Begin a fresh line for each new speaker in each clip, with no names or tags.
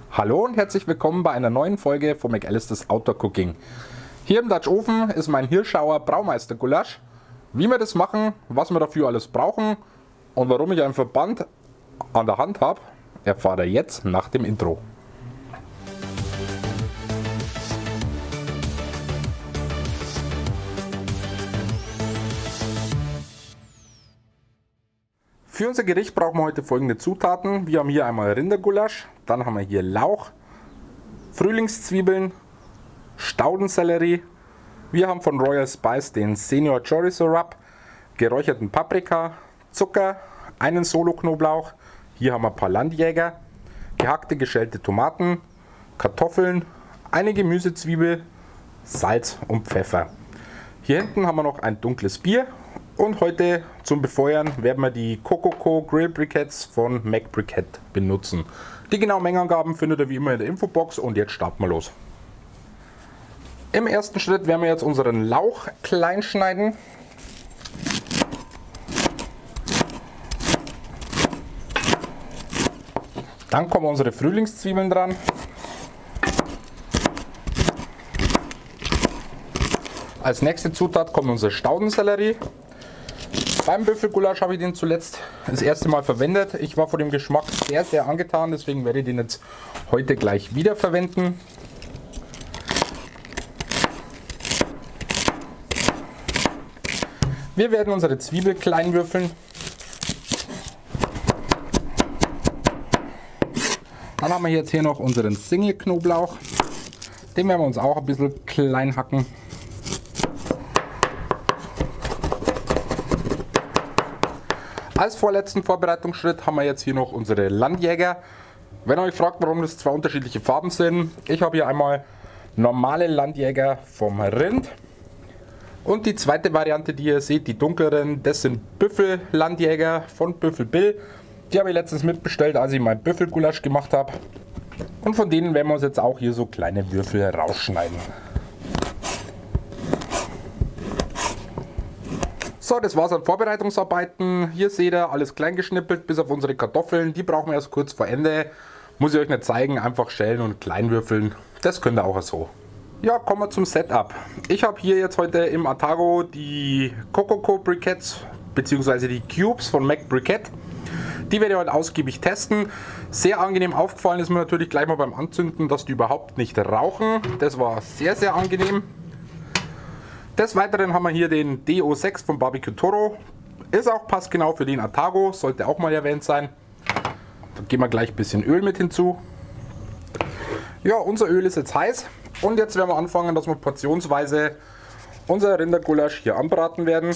Hallo und herzlich willkommen bei einer neuen Folge von McAllister's Outdoor Cooking. Hier im Dutch Oven ist mein Hirschauer Braumeister Gulasch. Wie wir das machen, was wir dafür alles brauchen und warum ich einen Verband an der Hand habe, erfahrt ihr jetzt nach dem Intro. Für unser Gericht brauchen wir heute folgende Zutaten. Wir haben hier einmal Rindergulasch, dann haben wir hier Lauch, Frühlingszwiebeln, Staudensellerie. Wir haben von Royal Spice den Senior Chorizo Rub, geräucherten Paprika, Zucker, einen Solo-Knoblauch. Hier haben wir ein paar Landjäger, gehackte geschälte Tomaten, Kartoffeln, eine Gemüsezwiebel, Salz und Pfeffer. Hier hinten haben wir noch ein dunkles Bier. Und heute zum Befeuern werden wir die Cococo Grill Briquettes von McBriquette benutzen. Die genauen Mengenangaben findet ihr wie immer in der Infobox und jetzt starten wir los. Im ersten Schritt werden wir jetzt unseren Lauch klein schneiden. Dann kommen unsere Frühlingszwiebeln dran. Als nächste Zutat kommt unsere Staudensellerie. Beim Büffelgulasch habe ich den zuletzt das erste Mal verwendet. Ich war von dem Geschmack sehr angetan, deswegen werde ich den jetzt heute gleich wieder verwenden. Wir werden unsere Zwiebel klein würfeln. Dann haben wir jetzt hier noch unseren Single-Knoblauch. Den werden wir uns auch ein bisschen klein hacken. Als vorletzten Vorbereitungsschritt haben wir jetzt hier noch unsere Landjäger. Wenn ihr euch fragt, warum das zwei unterschiedliche Farben sind, ich habe hier einmal normale Landjäger vom Rind. Und die zweite Variante, die ihr seht, die dunkleren, das sind Büffellandjäger von Büffel Bill. Die habe ich letztens mitbestellt, als ich mein Büffelgulasch gemacht habe. Und von denen werden wir uns jetzt auch hier so kleine Würfel rausschneiden. So, das war's an Vorbereitungsarbeiten. Hier seht ihr alles klein geschnippelt, bis auf unsere Kartoffeln. Die brauchen wir erst kurz vor Ende. Muss ich euch nicht zeigen, einfach schälen und klein würfeln. Das könnt ihr auch so. Ja, kommen wir zum Setup. Ich habe hier jetzt heute im Atago die Cococo Briquettes bzw. die Cubes von McBriquette. Die werde ich heute ausgiebig testen. Sehr angenehm aufgefallen ist mir natürlich gleich mal beim Anzünden, dass die überhaupt nicht rauchen. Das war sehr angenehm. Des Weiteren haben wir hier den DO6 von Barbecue Toro. Ist auch passgenau für den Atago, sollte auch mal erwähnt sein. Dann geben wir gleich ein bisschen Öl mit hinzu. Ja, unser Öl ist jetzt heiß. Und jetzt werden wir anfangen, dass wir portionsweise unser Rindergulasch hier anbraten werden.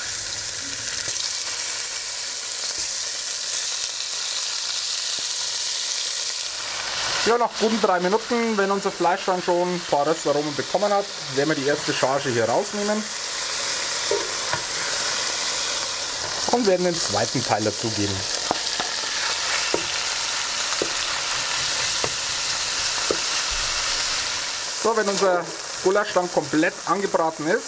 Ja, nach guten 3 Minuten, wenn unser Fleisch dann schon ein paar Röstaromen bekommen hat, werden wir die erste Charge hier rausnehmen und werden den zweiten Teil dazugeben. So, wenn unser Gulasch dann komplett angebraten ist,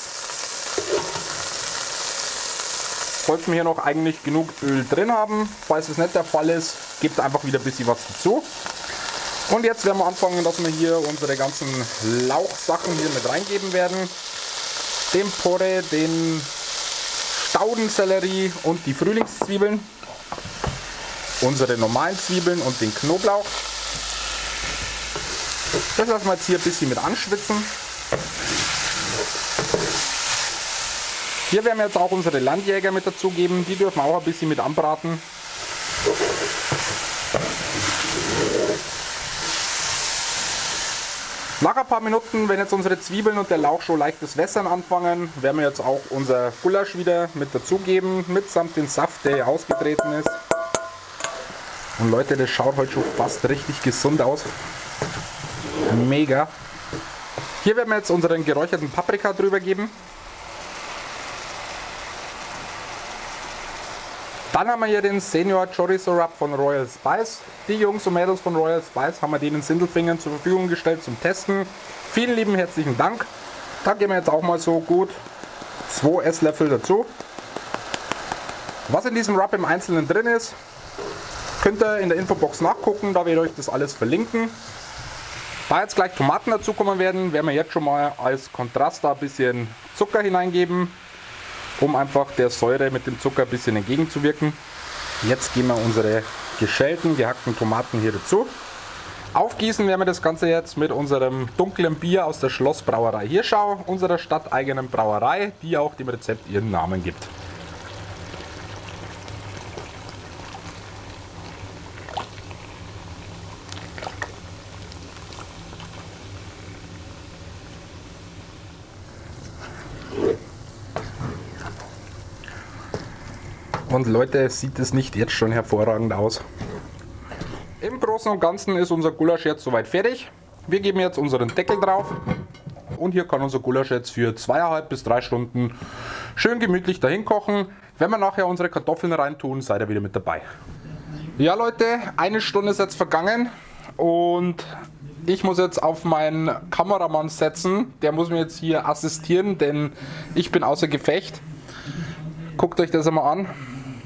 sollten wir hier noch eigentlich genug Öl drin haben. Falls es nicht der Fall ist, gebt einfach wieder ein bisschen was dazu. Und jetzt werden wir anfangen, dass wir hier unsere ganzen Lauchsachen hier mit reingeben werden. Den Porree, den Staudensellerie und die Frühlingszwiebeln. Unsere normalen Zwiebeln und den Knoblauch. Das lassen wir jetzt hier ein bisschen mit anschwitzen. Hier werden wir jetzt auch unsere Landjäger mit dazugeben. Die dürfen auch ein bisschen mit anbraten. Nach ein paar Minuten, wenn jetzt unsere Zwiebeln und der Lauch schon leichtes Wässern anfangen, werden wir jetzt auch unser Gulasch wieder mit dazugeben, mitsamt dem Saft, der ausgetreten ist. Und Leute, das schaut heute schon fast richtig gesund aus. Mega. Hier werden wir jetzt unseren geräucherten Paprika drüber geben. Dann haben wir hier den Senior Chorizo Rub von Royal Spice. Die Jungs und Mädels von Royal Spice haben wir den in Sindelfingen zur Verfügung gestellt zum Testen. Vielen lieben herzlichen Dank. Da geben wir jetzt auch mal so gut 2 Esslöffel dazu. Was in diesem Rub im Einzelnen drin ist, Könnt ihr in der Infobox nachgucken, da werde ich euch das alles verlinken. Da jetzt gleich Tomaten dazukommen werden wir jetzt schon mal als Kontrast da ein bisschen Zucker hineingeben, um einfach der Säure mit dem Zucker ein bisschen entgegenzuwirken. Jetzt geben wir unsere geschälten, gehackten Tomaten hier dazu. Aufgießen werden wir das Ganze jetzt mit unserem dunklen Bier aus der Schlossbrauerei Hirschau, unserer stadteigenen Brauerei, die auch dem Rezept ihren Namen gibt. Und Leute, sieht es nicht jetzt schon hervorragend aus. Im Großen und Ganzen ist unser Gulasch jetzt soweit fertig. Wir geben jetzt unseren Deckel drauf. Und hier kann unser Gulasch jetzt für 2,5 bis 3 Stunden schön gemütlich dahin kochen. Wenn wir nachher unsere Kartoffeln reintun, seid ihr wieder mit dabei. Ja Leute, 1 Stunde ist jetzt vergangen. Und ich muss jetzt auf meinen Kameramann setzen. Der muss mir jetzt hier assistieren, denn ich bin außer Gefecht. Guckt euch das einmal an.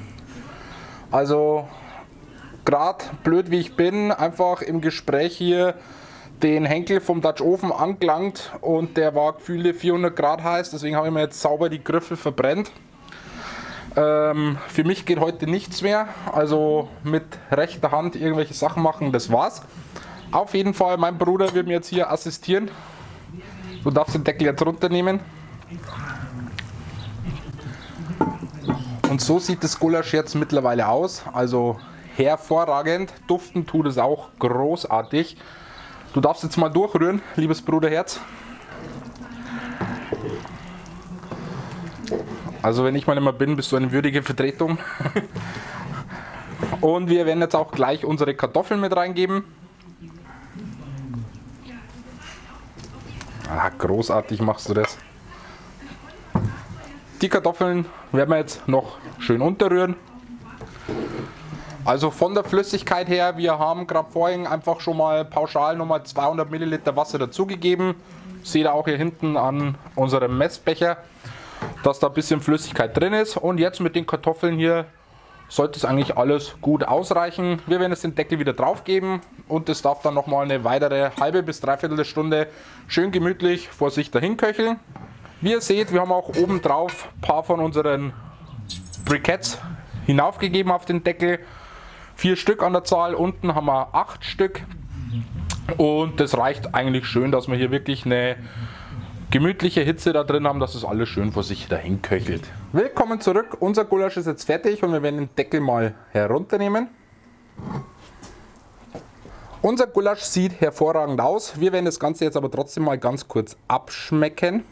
Also gerade blöd wie ich bin, einfach im Gespräch hier den Henkel vom Dutch Oven angelangt und der war gefühlte 400 Grad heiß, deswegen habe ich mir jetzt sauber die Griffe verbrennt. Für mich geht heute nichts mehr, also mit rechter Hand irgendwelche Sachen machen, das war's. Auf jeden Fall, mein Bruder wird mir jetzt hier assistieren. Du darfst den Deckel jetzt runternehmen. Und so sieht das Gulasch jetzt mittlerweile aus, also hervorragend, duften tut es auch großartig. Du darfst jetzt mal durchrühren, liebes Bruderherz. Also wenn ich mal immer bin, bist du eine würdige Vertretung. Und wir werden jetzt auch gleich unsere Kartoffeln mit reingeben. Ah, großartig machst du das. Die Kartoffeln werden wir jetzt noch schön unterrühren. Also von der Flüssigkeit her, wir haben gerade vorhin einfach schon mal pauschal nochmal 200 Milliliter Wasser dazugegeben. Seht ihr auch hier hinten an unserem Messbecher, dass da ein bisschen Flüssigkeit drin ist. Und jetzt mit den Kartoffeln hier sollte es eigentlich alles gut ausreichen. Wir werden jetzt den Deckel wieder drauf geben und es darf dann nochmal eine weitere halbe bis dreiviertel Stunde schön gemütlich vor sich dahin köcheln. Wie ihr seht, wir haben auch oben drauf ein paar von unseren Briquettes hinaufgegeben auf den Deckel. 4 Stück an der Zahl, unten haben wir 8 Stück. Und das reicht eigentlich schön, dass wir hier wirklich eine gemütliche Hitze da drin haben, dass es alles schön vor sich dahin köchelt. Willkommen zurück, unser Gulasch ist jetzt fertig und wir werden den Deckel mal herunternehmen. Unser Gulasch sieht hervorragend aus. Wir werden das Ganze jetzt aber trotzdem mal ganz kurz abschmecken.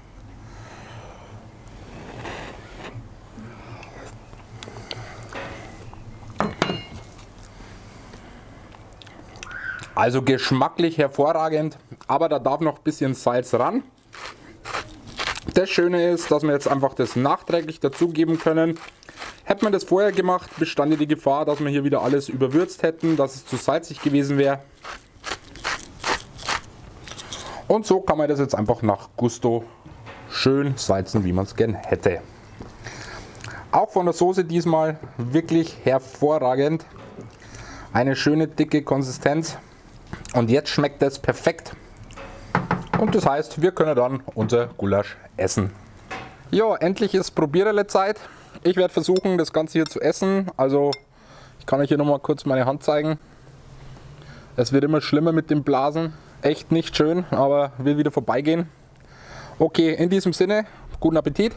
Also geschmacklich hervorragend, aber da darf noch ein bisschen Salz ran. Das Schöne ist, dass wir jetzt einfach das nachträglich dazugeben können. Hätte man das vorher gemacht, bestand die Gefahr, dass wir hier wieder alles überwürzt hätten, dass es zu salzig gewesen wäre. Und so kann man das jetzt einfach nach Gusto schön salzen, wie man es gern hätte. Auch von der Soße diesmal wirklich hervorragend. Eine schöne dicke Konsistenz. Und jetzt schmeckt es perfekt. Und das heißt, wir können dann unser Gulasch essen. Ja, endlich ist Probiererle-Zeit. Ich werde versuchen, das Ganze hier zu essen. Also, ich kann euch hier nochmal kurz meine Hand zeigen. Es wird immer schlimmer mit dem Blasen. Echt nicht schön, aber will wieder vorbeigehen. Okay, in diesem Sinne, guten Appetit.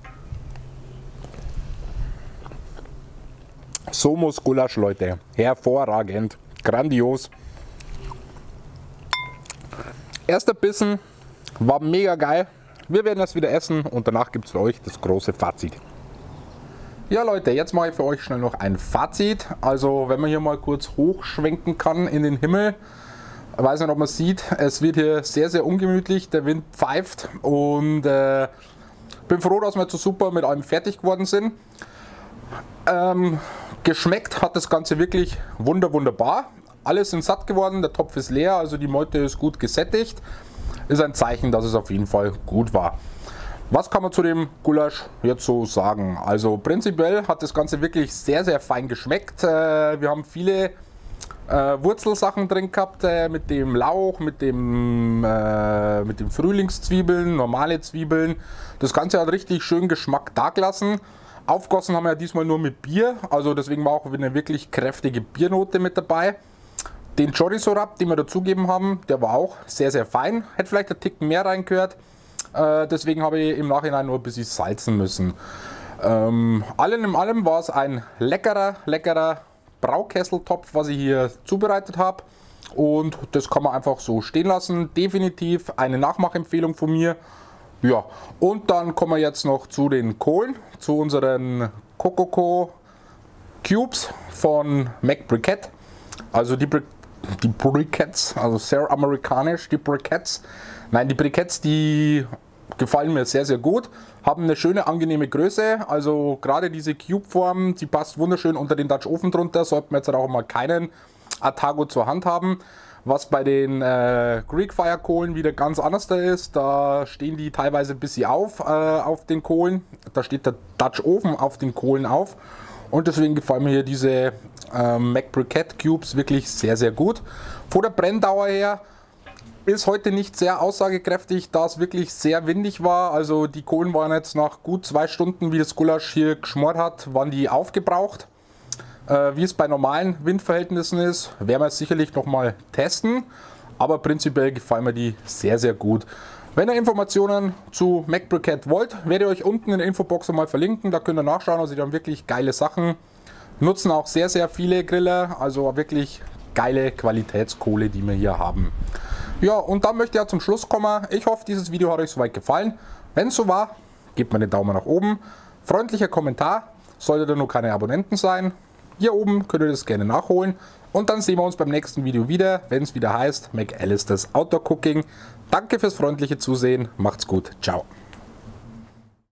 So muss Gulasch, Leute. Hervorragend. Grandios. Erster Bissen war mega geil. Wir werden das wieder essen und danach gibt es für euch das große Fazit. Ja Leute, jetzt mache ich für euch schnell noch ein Fazit. Also wenn man hier mal kurz hochschwenken kann in den Himmel. Ich weiß nicht, ob man sieht, es wird hier sehr, sehr ungemütlich. Der Wind pfeift und bin froh, dass wir jetzt so super mit allem fertig geworden sind. Geschmeckt hat das Ganze wirklich wunderbar. Alle sind satt geworden, der Topf ist leer, also die Meute ist gut gesättigt. Ist ein Zeichen, dass es auf jeden Fall gut war. Was kann man zu dem Gulasch jetzt so sagen? Also prinzipiell hat das Ganze wirklich sehr, sehr fein geschmeckt. Wir haben viele Wurzelsachen drin gehabt, mit dem Lauch, mit den Frühlingszwiebeln, normale Zwiebeln. Das Ganze hat richtig schön Geschmack dagelassen. Aufgossen haben wir ja diesmal nur mit Bier, also deswegen war auch eine wirklich kräftige Biernote mit dabei. Den Chorizo Wrap, den wir dazugegeben haben, der war auch sehr, sehr fein. Hätte vielleicht ein Ticken mehr reingehört. Deswegen habe ich im Nachhinein nur ein bisschen salzen müssen. Allem in allem war es ein leckerer Braukesseltopf, was ich hier zubereitet habe. Und das kann man einfach so stehen lassen. Definitiv eine Nachmachempfehlung von mir. Ja, und dann kommen wir jetzt noch zu den Kohlen, zu unseren Cococo Cubes von Mac Briquette. Also die Briquettes, also sehr amerikanisch, die Briquettes. Nein, die Briquettes, die gefallen mir sehr, sehr gut. Haben eine schöne, angenehme Größe. Also gerade diese Cube-Form, die passt wunderschön unter den Dutch Ofen drunter. Sollte man jetzt auch mal keinen Atago zur Hand haben. Was bei den Greek Fire Kohlen wieder ganz anders da ist. Da stehen die teilweise ein bisschen auf den Kohlen. Da steht der Dutch Ofen auf den Kohlen auf. Und deswegen gefallen mir hier diese Mac Briquette Cubes wirklich sehr, sehr gut. Von der Brenndauer her ist heute nicht sehr aussagekräftig, da es wirklich sehr windig war. Also die Kohlen waren jetzt nach gut 2 Stunden, wie das Gulasch hier geschmort hat, waren die aufgebraucht. Wie es bei normalen Windverhältnissen ist, werden wir es sicherlich nochmal testen. Aber prinzipiell gefallen mir die sehr, sehr gut. Wenn ihr Informationen zu Mac Briquette wollt, werde ich euch unten in der Infobox mal verlinken. Da könnt ihr nachschauen, also die haben wirklich geile Sachen. Nutzen auch sehr, sehr viele Griller, also wirklich geile Qualitätskohle, die wir hier haben. Ja, und dann möchte ich ja zum Schluss kommen. Ich hoffe, dieses Video hat euch soweit gefallen. Wenn es so war, gebt mir den Daumen nach oben. Freundlicher Kommentar, solltet ihr nur keine Abonnenten sein. Hier oben könnt ihr das gerne nachholen. Und dann sehen wir uns beim nächsten Video wieder, wenn es wieder heißt McAllister's Outdoor Cooking. Danke fürs freundliche Zusehen, macht's gut, ciao.